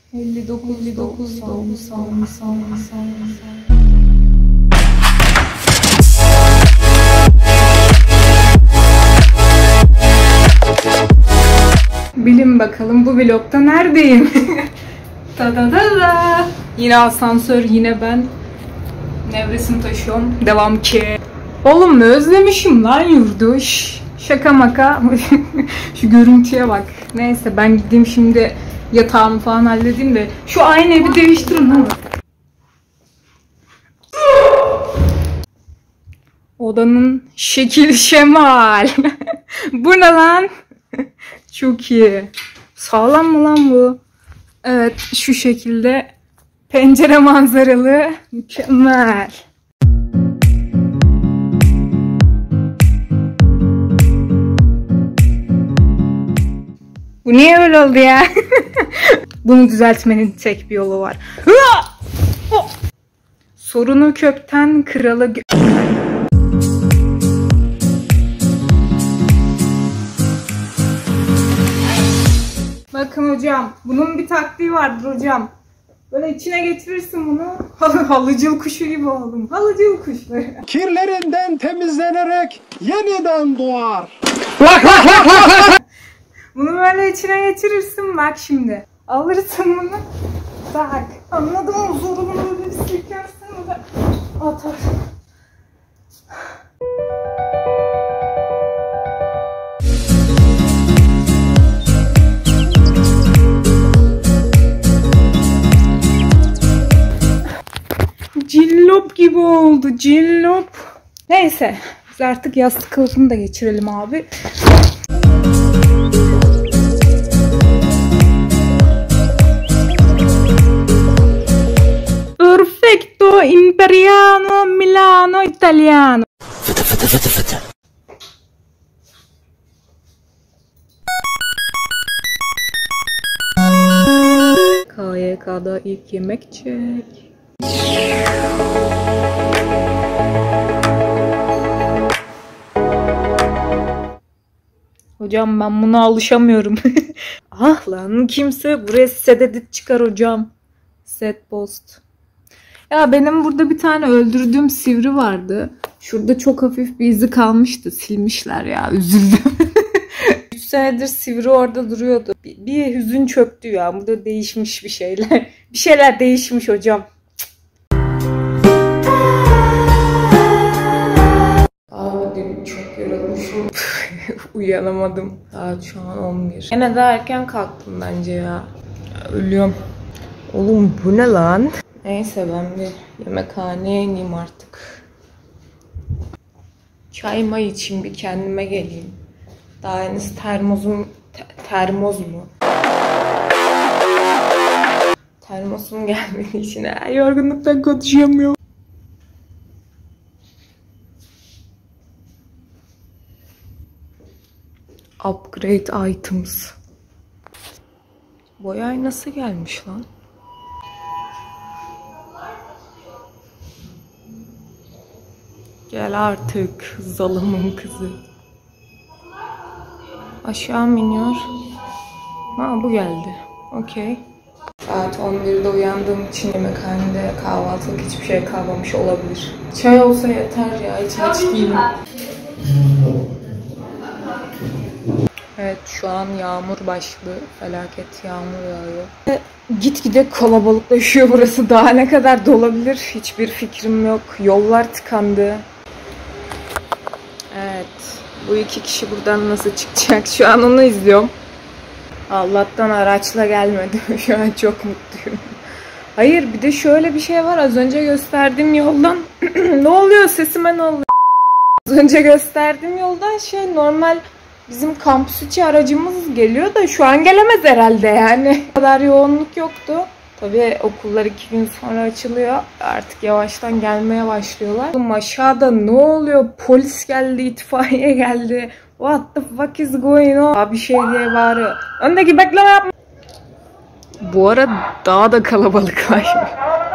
59 doğum sağ. Bilin bakalım bu vlogda neredeyim? Ta da da da. Yine asansör, yine ben. Nevresini taşıyorum. Devam ki. Oğlum özlemişim lan yurdu. Şaka maka. Şu görüntüye bak. Neyse ben gideyim şimdi yatağımı falan halledeyim de şu aynayı bir değiştirin lan. Odanın şekil şemal. Bu ne lan? Çok iyi. Sağlam mı lan bu? Evet, şu şekilde pencere manzaralı, mükemmel. Bu niye öyle oldu ya? Bunu düzeltmenin tek bir yolu var. Sorunu kökten kralı... Bakın hocam, bunun bir taktiği vardır hocam. Böyle içine getirirsin bunu. Halıcıl kuşu gibi oldum. Halıcıl kuşları. Kirlerinden temizlenerek yeniden doğar. Bunu böyle içine getirirsin bak şimdi. Alırsın bunu. Bak. Anladın mı? Zorunu böyle bir silkersin ve atar. Cillop gibi oldu. Cillop. Neyse. Biz artık yastık kılıfını da geçirelim abi. Perfetto, Imperiano, Milano, Italiano. Fıtı fıtı fıtı fıtı. KYK'da ilk yemek çek. Hocam ben buna alışamıyorum. Ah lan kimse buraya set edit çıkar hocam. Set post. Ya benim burada bir tane öldürdüğüm sivri vardı. Şurada çok hafif bir izi kalmıştı. Silmişler ya. Üzüldüm. 3 senedir sivri orada duruyordu. Bir hüzün çöktü ya. Burada değişmiş bir şeyler. Bir şeyler değişmiş hocam. Dün çok yorulmuşum. Uyanamadım. Saat şu an 11. Yine de erken kalktım bence ya. Ölüyorum. Oğlum bu ne lan? Neyse ben bir yemekhaneye ineyim artık. Çay may içeyim, bir kendime geleyim. Daha henüz termoz mu? Termosum gelmediği için yorgunluktan konuşamıyorum. Upgrade items. Boy aynası gelmiş lan. Gel artık zalımın kızı. Aşağı mı iniyor? Ha bu geldi. Okey. Saat 11'de uyandığım için yemekhanede kahvaltılık hiçbir şey kalmamış olabilir. Çay olsa yeter ya, hiç aç değilim. Evet şu an yağmur başladı. Felaket yağmur yağıyor. Gitgide kalabalıklaşıyor burası. Daha ne kadar dolabilir hiçbir fikrim yok. Yollar tıkandı. Evet. Bu iki kişi buradan nasıl çıkacak? Şu an onu izliyorum. Allah'tan araçla gelmedim. Şu an çok mutluyum. Hayır bir de şöyle bir şey var. Az önce gösterdiğim yoldan ne oluyor sesime ne oluyor? Az önce gösterdiğim yoldan normal bizim kampüs içi aracımız geliyor da şu an gelemez herhalde yani. O kadar yoğunluk yoktu. Tabii okullar 2 gün sonra açılıyor. Artık yavaştan gelmeye başlıyorlar. Oğlum aşağıda ne oluyor? Polis geldi, itfaiye geldi. What the fuck is going on? Abi şey diye bağırıyor. Öndeki bekleme yapma. Bu ara daha da kalabalıklaşmış.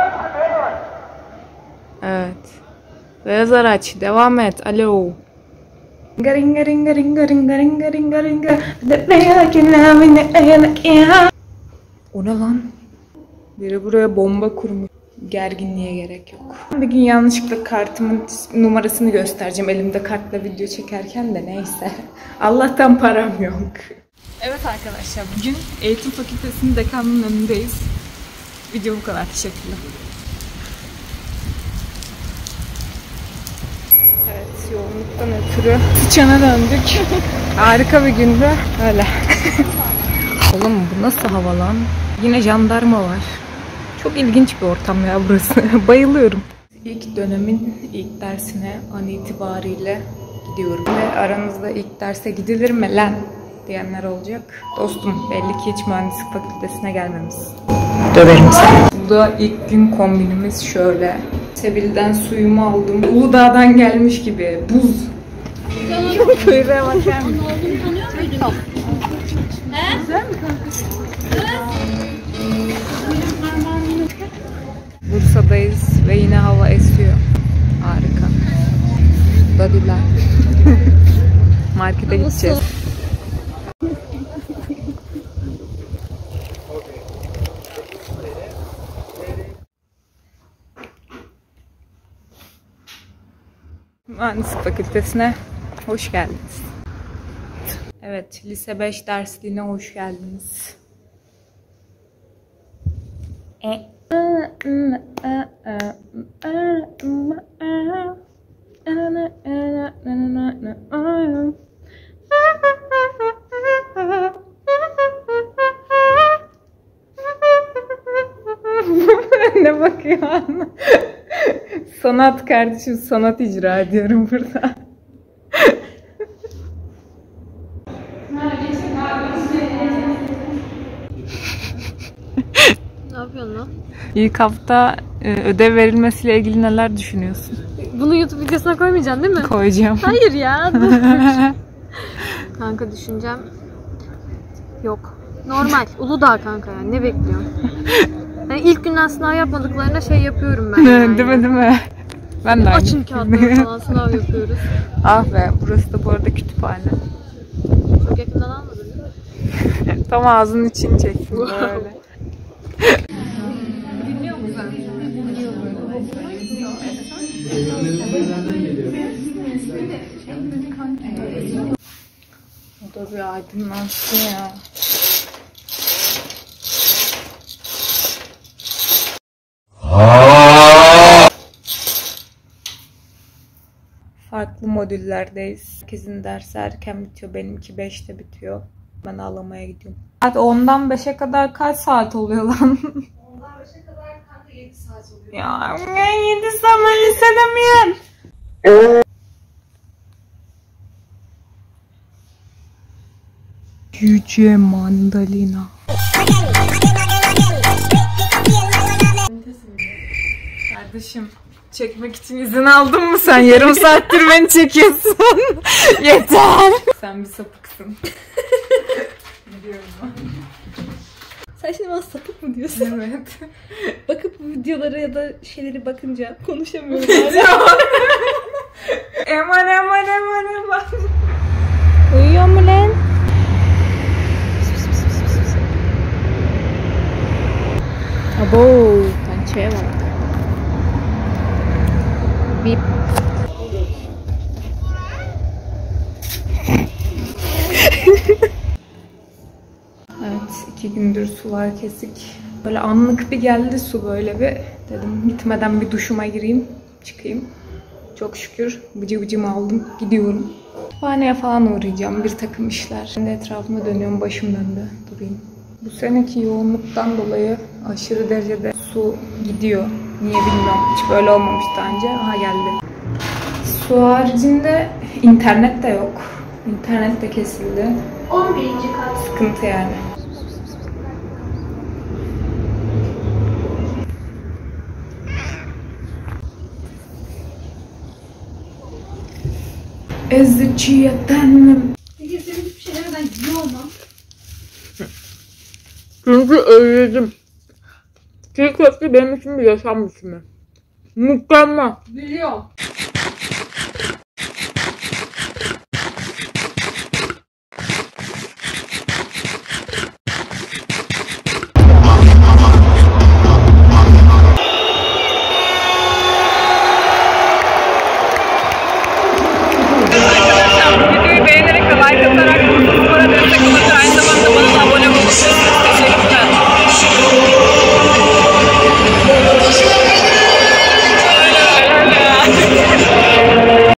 Evet. Beyaz araç. Devam et. Alo. Garinga ringa ringa ringa ringa ringa ringa. O ne lan? Biri buraya bomba kurmuş. Gerginliğe gerek yok. Bir gün yanlışlıkla kartımın numarasını göstereceğim elimde kartla video çekerken de neyse. Allah'tan param yok. Evet arkadaşlar, bugün Eğitim Fakültesi'nin dekanının önündeyiz. Video bu kadar. Teşekkürler. Evet, yoğunluktan ötürü sıçana döndük. Harika bir gündü. Öyle. Oğlum bu nasıl hava lan? Yine jandarma var. Çok ilginç bir ortam ya burası. Bayılıyorum. İlk dönemin ilk dersine an itibariyle gidiyorum. Ve aranızda ilk derse gidilir mi lan diyenler olacak. Dostum belli ki hiç mühendislik fakültesine gelmemişsin. Döverim seni. Bu da ilk gün kombinimiz şöyle. Sebil'den suyumu aldım. Uludağ'dan gelmiş gibi. Buz. Kuyruğa bakar mısın? Güzel mi kanka? Bursa'dayız ve yine hava esiyor. Harika. Dadiler. Markete gideceğiz. Mühendislik Fakültesine hoş geldiniz. Evet, lise 5 dersliğine hoş geldiniz. Ne bakıyorsun? Sanat kardeşim, sanat icra ediyorum burada. Ne yapıyorsun lan? İlk hafta ödev verilmesiyle ilgili neler düşünüyorsun? Bunu YouTube videosuna koymayacaksın değil mi? Koyacağım. Hayır ya. Dur. Kanka düşüncem yok. Normal. Uludağ kanka yani. Ne bekliyorsun? Yani ilk günden sınav yapmadıklarına şey yapıyorum ben yani. Değil mi? Ben de açın kağıtları falan sınav yapıyoruz. Ah be, burası da bu arada kütüphane. Çok yakından almadın değil mi? Tam ağzının içini çektim böyle. Dinliyor musun sen? O da bir aydınlansın ya. Farklı modüllerdeyiz. Herkesin dersi erken bitiyor. Benimki 5'te bitiyor. Ben ağlamaya gidiyorum. Saat 10'dan 5'e kadar kaç saat oluyor lan? 10'dan 5'e kadar kanka 7 saat oluyor. Ya 7 saat ben lisede miyim? Yüce mandalina. Kardeşim, çekmek için izin aldın mı sen? Yarım saattir beni çekiyorsun. Yeter. Sen bir sapıksın. Biliyorum ben. Sen şimdi bana sapık mı diyorsun? Evet. Bakıp bu videolara ya da şeyleri bakınca konuşamıyorum. Eman. Uyuyor mu lan? Abo, pençeye bak. Bip. Evet, 2 gündür sular kesik. Böyle anlık bir geldi su böyle bir. Dedim gitmeden bir duşuma gireyim, çıkayım. Çok şükür bıcı bıcımı aldım, gidiyorum. Kütüphaneye falan uğrayacağım, bir takım işler. Şimdi etrafıma dönüyorum, başım döndü. Durayım. Bu seneki yoğunluktan dolayı aşırı derecede su gidiyor. Niye bilmiyorum. Hiç böyle olmamış daha önce. Aha geldi. Su haricinde internet de yok. İnternet de kesildi. 11. kat. Sıkıntı yani. Eziciyetten. Peki senin hiçbir şeylerden yiyor olmam. Çünkü özledim. Çiğ köfte benim için bir yaşam biçimi. Mükemmel. Biliyorum.